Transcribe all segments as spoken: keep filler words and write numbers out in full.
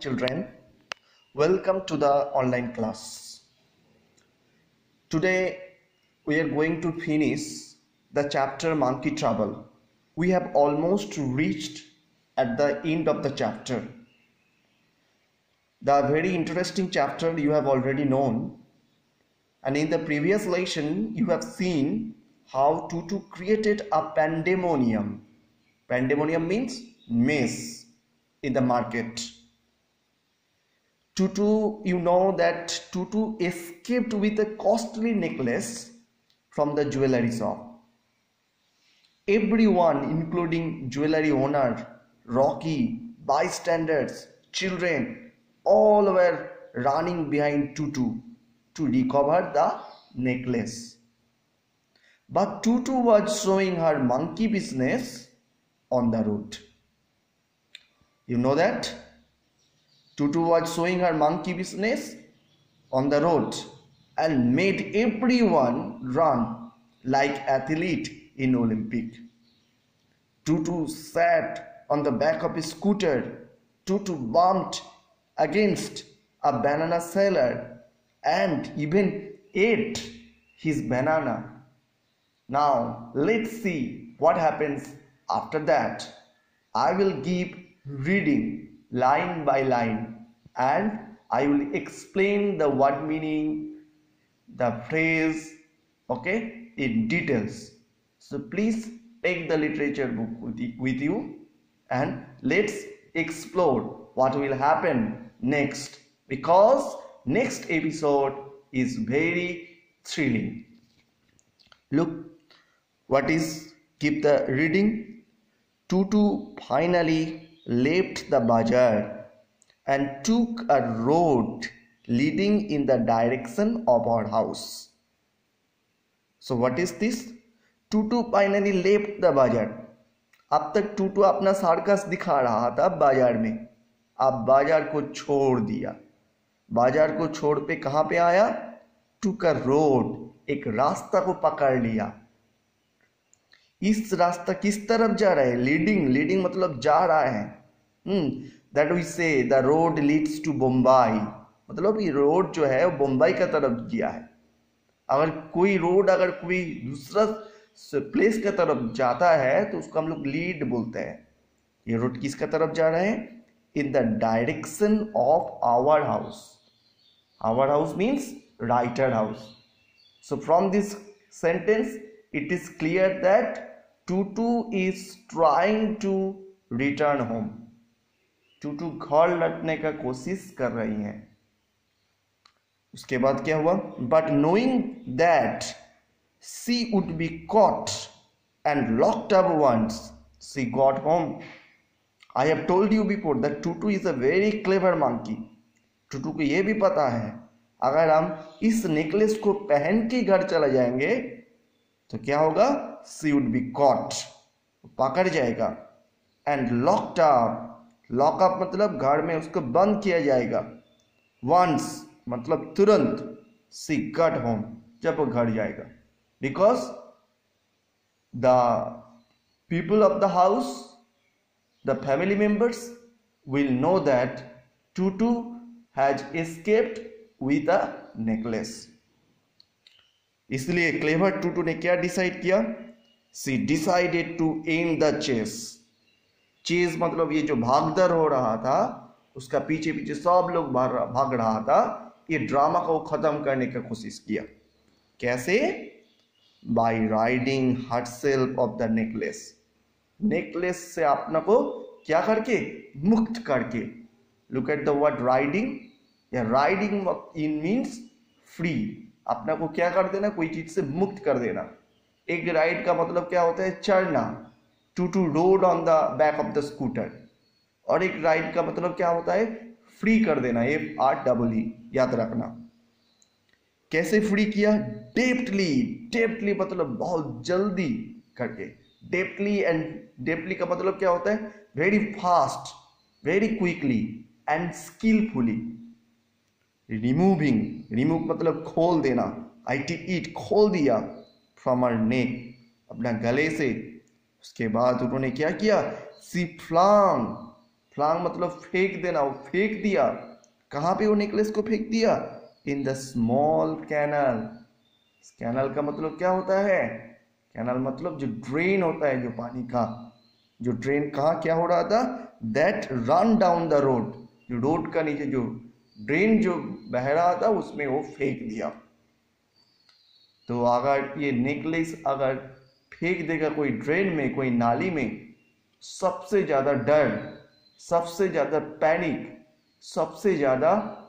children, welcome to the online class. Today we are going to finish the chapter Monkey Trouble. We have almost reached at the end of the chapter. The very interesting chapter you have already known, and in the previous lesson you have seen how Tutu created a pandemonium. Pandemonium means mess in the market. Tutu, you know that Tutu escaped with a costly necklace from the jewelry shop. Everyone, including jewelry owner, Rocky, bystanders, children, all were running behind Tutu to recover the necklace. But Tutu was showing her monkey business on the road. You know that? Tutu was showing her monkey business on the road and made everyone run like athlete in Olympic. Tutu sat on the back of his scooter. Tutu bumped against a banana seller and even ate his banana. Now let's see what happens after that. I will keep reading line by line and I will explain the word meaning, the phrase, okay, in details. So please take the literature book with you and let's explore what will happen next, because next episode is very thrilling. Look what is, keep the reading. Tutu finally left the bazaar and took a road leading in the direction of our house. So what is this? Tutu finally left the bazaar. अब तक टूटू अपना circus दिखा रहा था बाजार में, अब बाजार को छोड़ दिया. बाजार को छोड़ पे कहां पे आया? टूक अ रोड, एक रास्ता को पकड़ लिया. इस रास्ता किस तरफ जा रहा है? लीडिंग, लीडिंग मतलब जा रहा है. That we say the road leads to Bombay, मतलब ये रोड जो है वो बम्बई का तरफ गया है. अगर कोई रोड अगर कोई दूसरा प्लेस का तरफ जाता है तो उसको हम लोग लीड बोलते हैं. ये रोड किसका तरफ जा रहा है? In the direction of our house. Our house means writer house. So from this sentence it is clear that Tutu is trying to return home. Tutu घर लौटने का कोशिश कर रही हैं. उसके बाद क्या हुआ? But knowing that she would be caught and locked up once she got home. I have told you before that Tutu is a very clever monkey. Tutu को ये भी पता है अगर हम इस नेकलेस को पहन के घर चला जाएंगे तो क्या होगा? She would be caught, पकड़ जाएगा. And locked up, lock up मतलब घर में उसको बंद किया जाएगा. Once मतलब तुरंत. She got home, जब वो घर जाएगा. Because the people of the house, the family members will know that Tutu has escaped with a necklace. इसलिए क्लेवर टूटू ने क्या डिसाइड किया? She decided to end the chase. Chase मतलब ये जो भागदौड़ हो रहा था उसका पीछे पीछे सब लोग भाग रहा था, ये ड्रामा को खत्म करने का कोशिश किया. कैसे? By ridding herself of the necklace. Necklace से अपना को क्या करके? मुक्त करके. Look at the word ridding. या राइडिंग इन मीन्स फ्री, अपना को क्या कर देना? कोई चीज से मुक्त कर देना. एक राइड का मतलब क्या होता है? चढ़ना. Tutu rode on the back of the scooter. और एक राइड का मतलब क्या होता है? फ्री कर देना. एफ आर डबल ई, याद रखना. कैसे फ्री किया? डेप्टली. डेप्टली मतलब बहुत जल्दी करके. डेप्टली एंड डेप्टली का मतलब क्या होता है? Very fast, very quickly and skilfully. Removing, remove मतलब खोल देना. आई टी इट, खोल दिया. फ्रॉम हर नेक, अपना गले से. उसके बाद उन्होंने क्या किया? सी फ्लांग फ्लांग मतलब फेंक देना, वो फेंक दिया। कहाँ पे वो नेकलेस को फेंक दिया? In the small canal. Canal का मतलब क्या होता है? कैनल मतलब जो ड्रेन होता है, जो पानी का जो ड्रेन कहाँ क्या हो रहा था? That ran down the road. जो रोड का नीचे जो ड्रेन जो बह रहा था उसमें वो फेंक दिया। तो अगर ये नेकलेस अगर फेंक देगा कोई ड्रेन में, कोई नाली में, सबसे ज्यादा डर, सबसे ज्यादा पैनिक, सबसे ज्यादा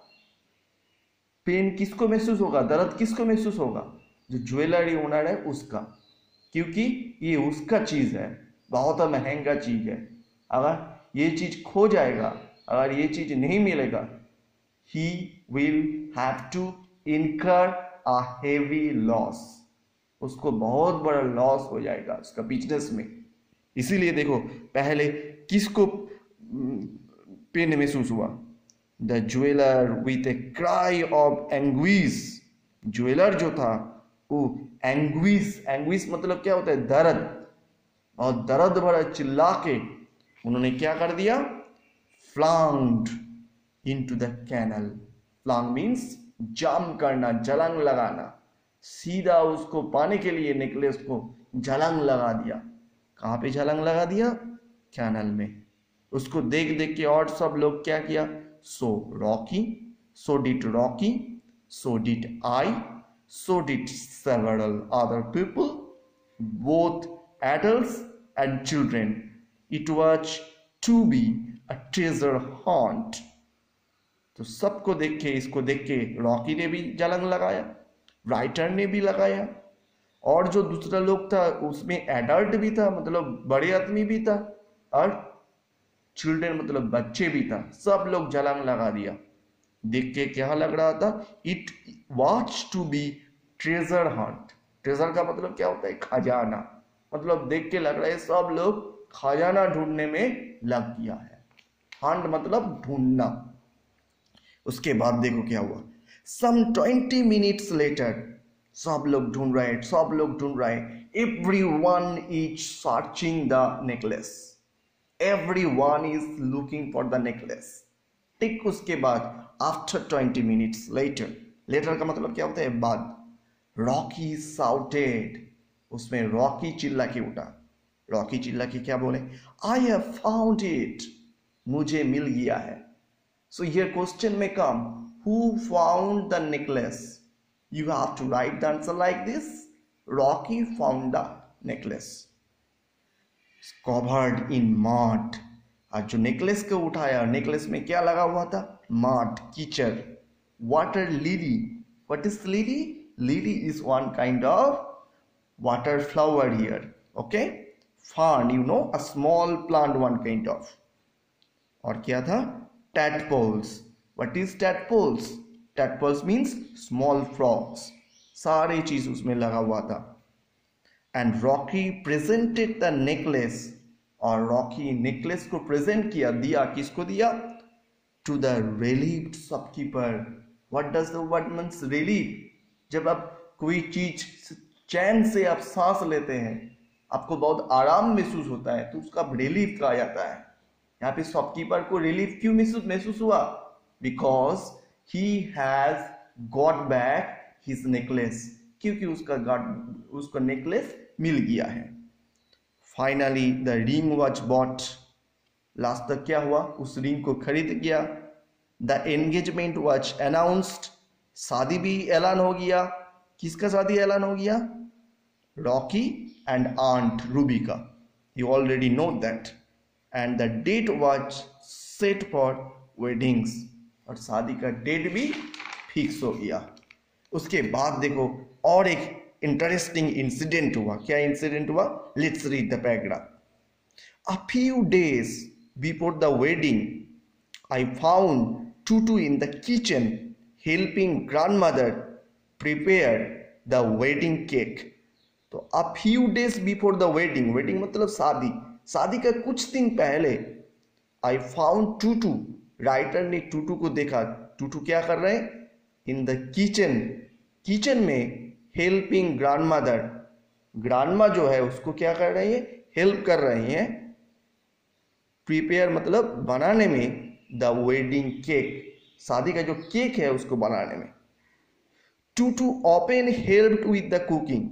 पेन किसको महसूस होगा? दर्द किसको महसूस होगा? जो ज्वेलरी ओनर है उसका, क्योंकि ये उसका चीज है, बहुत महंगा चीज है। अगर ये चीज खो जाएगा, अगर ये चीज नहीं मिलेगा, he will have to incur a heavy loss। उसको बहुत बड़ा लॉस हो जाएगा उसका बिजनेस में। इसीलिए देखो पहले किसको पेन महसूस हुआ? The jeweller with a cry of anguish. Jeweller जो था वो एंग्विश, एंग्विश मतलब क्या होता है? दर्द। और दर्द भरा चिल्ला के उन्होंने क्या कर दिया? Flung into the canal. Flung means jump करना, जलंग लगाना। सीधा उसको पाने के लिए नेकलेस को जलंग लगा दिया। कहां पे जलंग लगा दिया? कैनल में। उसको देख देख के और सब लोग क्या किया? So Rocky, so did Rocky, so did I, so did several other people, both adults and children. It was to be a treasure hunt। तो सबको देख के, इसको देख के रॉकी ने भी जलंग लगाया, राइटर ने भी लगाया, और जो दूसरा लोग था उसमें एडल्ट भी था, मतलब बड़े आदमी भी था, और चिल्ड्रन मतलब बच्चे भी था। सब लोग जलंग लगा दिया। देख के क्या लग रहा था? It watch to be treasure hunt. Treasure का मतलब क्या होता है? खजाना। मतलब देख के लग रहा है सब लोग खजाना ढूंढने में लग गया है। हंट मतलब ढूंढना। उसके बाद देखो क्या हुआ। सम ट्वेंटी मिनट्स लेटर, सब लोग ढूंढ रहे, सब लोग ढूंढ रहे। Everyone is searching the necklace, everyone is looking for the necklace. ठीक उसके बाद after twenty minutes later, later का मतलब क्या होता है? बाद। रॉकी साउटेड, उसमें रॉकी चिल्ला के उठा। रॉकी चिल्ला के क्या बोले? आई हैव फाउंड इट, मुझे मिल गया है। सो हियर क्वेश्चन में come, who found the necklace? You have to write the answer like this, Rocky found the necklace covered in mud. और जो नेकलेस को उठाया, नेकलेस में क्या लगा हुआ था? मड, कीचड़। Water lily, what is lily? Lily is one kind of water flower here, okay? Fern, you know, a small plant, one kind of. और क्या था? Tadpoles. What is tadpoles? Tadpoles means small frogs. सारी चीज उसमें लगा हुआ था। And Rocky presented the necklace, और Rocky necklace को present किया, दिया। किसको दिया? To the relieved shopkeeper. What does the word means relieved? जब आप कोई चीज चैन से आप सांस लेते हैं, आपको बहुत आराम महसूस होता है, तो उसका रिलीफ कहा जाता है। यहाँ पे शॉपकीपर को रिलीफ क्यों महसूस महसूस हुआ? Because he has got back his necklace, क्योंकि उसका गॉट उसको नेकलेस मिल गया है। Finally the ring was bought. लास्ट तक क्या हुआ? उस रिंग को खरीद गया। द एंगेजमेंट वॉज अनाउंस्ड, शादी भी ऐलान हो गया। किसका शादी ऐलान हो गया? रॉकी एंड आंट रूबी का। You already know that. And the date was set for weddings, और शादी का डेट भी फिक्स हो गया। उसके बाद देखो और एक इंटरेस्टिंग इंसिडेंट हुआ। क्या इंसिडेंट हुआ? Let's read the paragraph. A few days before the wedding I found Tutu in the kitchen helping grandmother prepare the wedding cake। तो a few days before the wedding, wedding मतलब शादी, शादी का कुछ दिन पहले I found टूटू, राइटर ने टूटू को देखा। टूटू क्या कर रहे हैं? इन द किचन, किचन में हेल्पिंग ग्रैंडमदर, ग्रैंडमा जो है उसको क्या कर रही है? हेल्प कर रही हैं प्रिपेयर मतलब बनाने में, द वेडिंग केक, शादी का जो केक है उसको बनाने में। Tutu often helped with the cooking,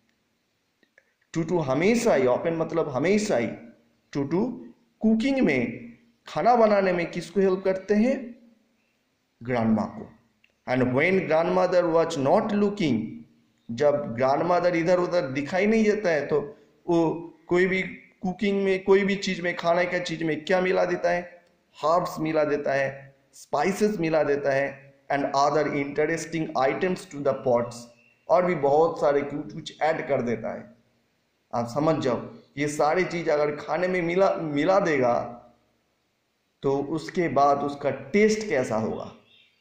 Tutu हमेशा ही, ऑफन मतलब हमेशा ही, टूटू कुकिंग में, खाना बनाने में किसको हेल्प करते हैं? ग्रैंडमा को। And when grandmother was not looking, जब ग्रैंडमदर इधर उधर दिखाई नहीं देता है तो वो कोई भी कुकिंग में, कोई भी चीज में, खाने का चीज में क्या मिला देता है? हर्ब्स मिला देता है, स्पाइसेस मिला देता है, and other interesting items to the pots, और भी बहुत सारे कुछ कुछ ऐड कर देता है। आप समझ जाओ, ये सारी चीज अगर खाने में मिला मिला देगा तो उसके बाद उसका टेस्ट कैसा होगा।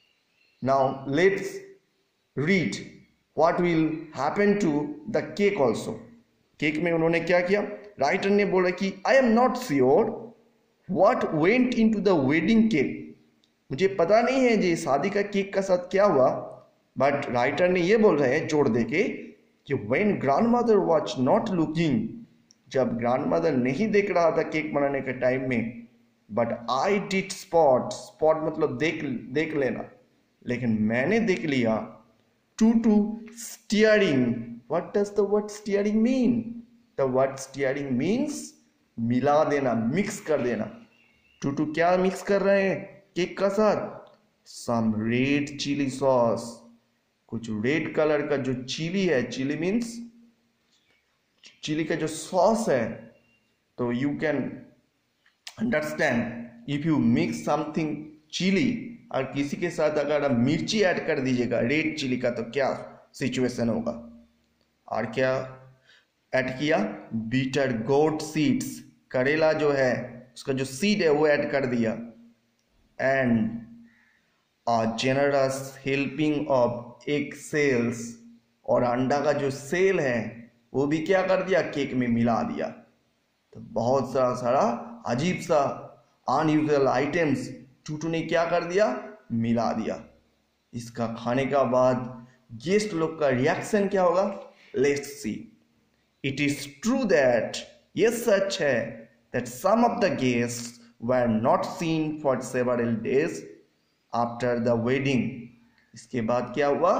Now let's read what will happen to the cake also. Cake में उन्होंने क्या किया? राइटर ने बोला कि I am not sure what went into the wedding cake, मुझे पता नहीं है जी शादी का केक का साथ क्या हुआ, बट राइटर ने ये बोल रहे हैं जोड़ देके कि when grandmother was not looking, जब ग्रैंडमदर नहीं देख रहा था केक बनाने के टाइम में, but I did spot, spot मतलब देख देख लेना, लेकिन मैंने देख लिया, Tutu stirring, what does the word stirring mean? The word stirring means मिला देना, मिक्स कर देना। टू टू क्या मिक्स कर रहे हैं केक का साथ? सम रेड चिली सॉस, कुछ रेड कलर का जो चिली है, चिली मीन्स चिली का जो सॉस है, तो you can understand if you mix something chili, और किसी के साथ अगर आप मिर्ची ऐड कर दीजिएगा रेड चिली का, तो क्या सिचुएशन होगा। और क्या ऐड किया? बीटर गोट सीड्स, करेला जो है उसका जो सीड है वो ऐड कर दिया, and a generous helping of egg shells, और अंडा का जो सेल है वो भी क्या कर दिया? केक में मिला दिया। तो बहुत सारा सारा अजीब सा अनयूजुअल आइटम्स टूटू ने क्या कर दिया? मिला दिया। इसका खाने का बाद गेस्ट लोग का रिएक्शन क्या होगा? Let's see. It is true that, ये सच है, that some of the guest were not seen for several days after the wedding. इसके बाद क्या हुआ?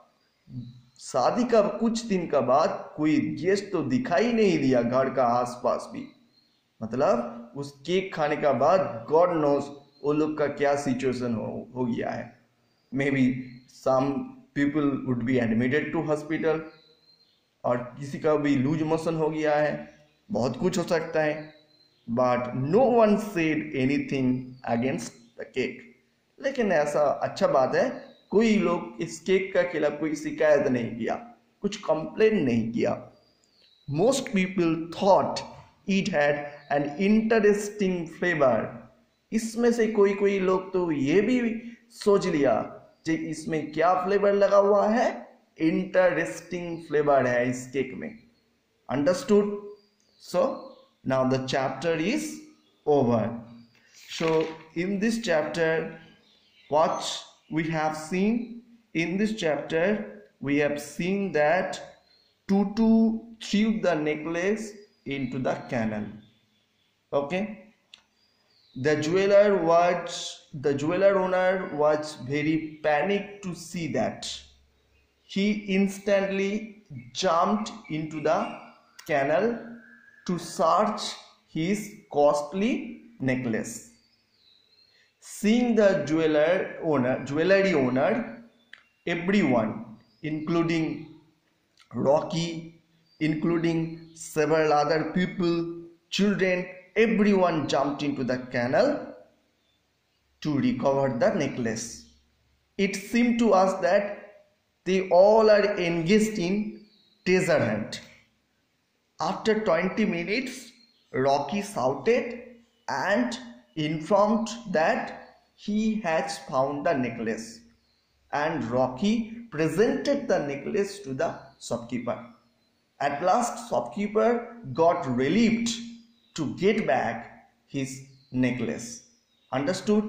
शादी का कुछ दिन का बाद कोई गेस्ट तो दिखाई नहीं दिया घर का आसपास भी, मतलब उस केक खाने का बाद गॉड नोस वो लोग का क्या सिचुएशन हो, हो गया है। Maybe some people would be admitted to hospital, और किसी का भी लूज मोशन हो गया है, बहुत कुछ हो सकता है, but no one said anything against the cake. लेकिन ऐसा अच्छा बात है, कोई लोग इस केक का खिलाफ कोई शिकायत नहीं किया, कुछ कंप्लेन नहीं किया। Most people thought it had an interesting flavour. इसमें से कोई कोई लोग तो ये भी सोच लिया कि इसमें क्या फ्लेवर लगा हुआ है? इंटरेस्टिंग फ्लेवर है इस केक में। Understood? So now the chapter is over. So in this chapter what we have seen, in this chapter we have seen that Tutu threw the necklace into the canal. Okay, the jeweler was the jeweler owner was very panicked to see that. He instantly jumped into the canal to search his costly necklace. Seeing the jeweler owner, jewelry owner, everyone, including Rocky, including several other people, children, everyone jumped into the canal to recover the necklace. It seemed to us that they all are engaged in treasure hunt. After twenty minutes, Rocky shouted and informed that he has found the necklace, and Rocky presented the necklace to the shopkeeper. At last, shopkeeper got relieved to get back his necklace. Understood?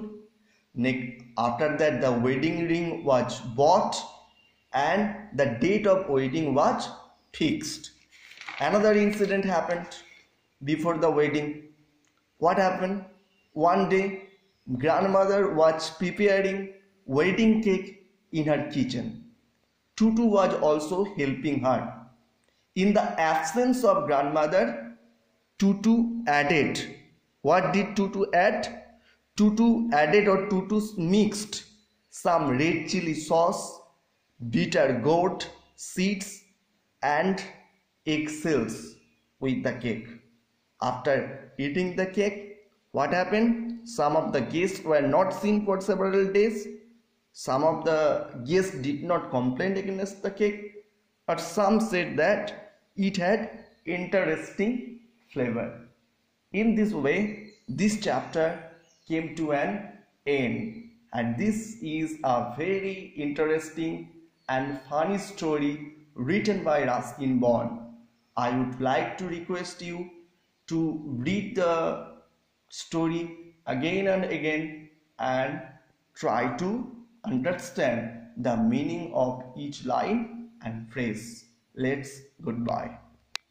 After that, the wedding ring was bought and the date of wedding was fixed. Another incident happened before the wedding. What happened? One day, grandmother was preparing wedding cake in her kitchen. Tutu was also helping her. In the absence of grandmother, Tutu added. What did Tutu add? Tutu added or Tutu mixed some red chili sauce, bitter gourd seeds and eggshells with the cake. After eating the cake, what happened? Some of the guests were not seen for several days. Some of the guests did not complain against the cake, but some said that it had interesting flavor. In this way, this chapter came to an end, and this is a very interesting and funny story written by Ruskin Bond. I would like to request you to read the story again and again and try to understand the meaning of each line and phrase. Let's goodbye.